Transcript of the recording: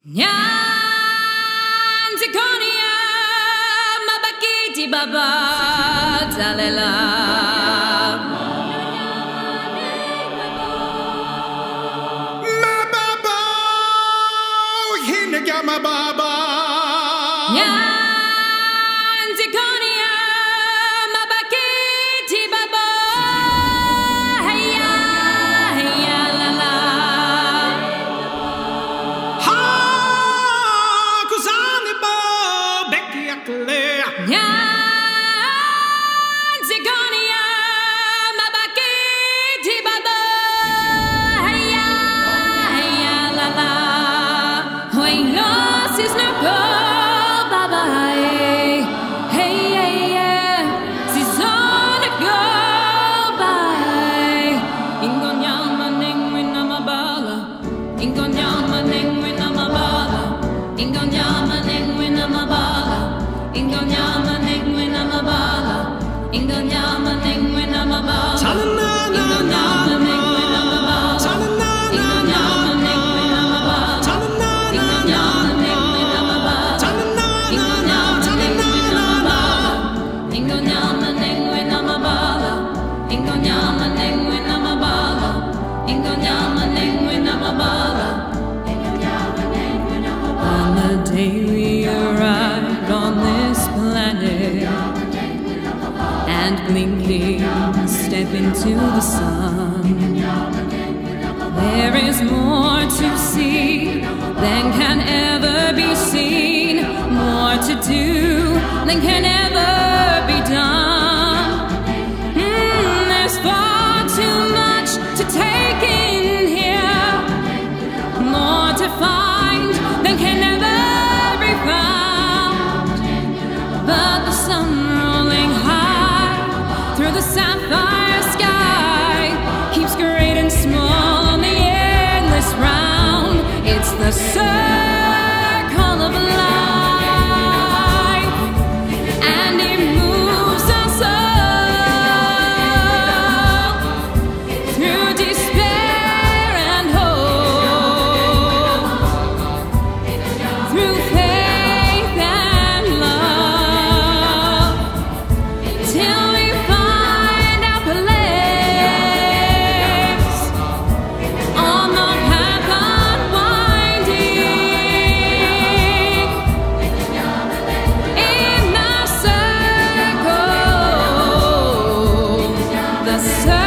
Nyanzikonia mabakiti baba talela. Mababa, hinaga mababa. Nyanzikonia mabakiti baba. Heya, heya la la. Ha, kuzani bo, beki akle. Nyanzikonia mabakiti baba. Heya, heya la la. Hoy no sis no go baba. Hey, hey, yeah. Sis on a go by. Ingonyama nengwina mabala. Ingonyama nengwina mabala. Ingonyama nengwina mabala. Ingonyama nengwina mabala. Ingonyama nengwina mabala. Tanana, Ingonyama nengwina mabala. tanana, Ingonyama nengwina mabala. tanana, Ingonyama nengwina mabala. tanana, Ingonyama nengwina mabala. Ingonyama nengwina mabala. Ingonyama nengwina mabala. On the day we arrived on this planet and blinking step into the sun, there is more to see than can ever be seen, more to do than can ever be done. There's far too much to take in here, more to find than can ever be found. But the sun rolling high through the sapphire sky keeps great and small on the endless round. It's the circle of life, and it moves us all through despair and hope, through faith and love, till we find our place on the path unwinding in the circle, the circle.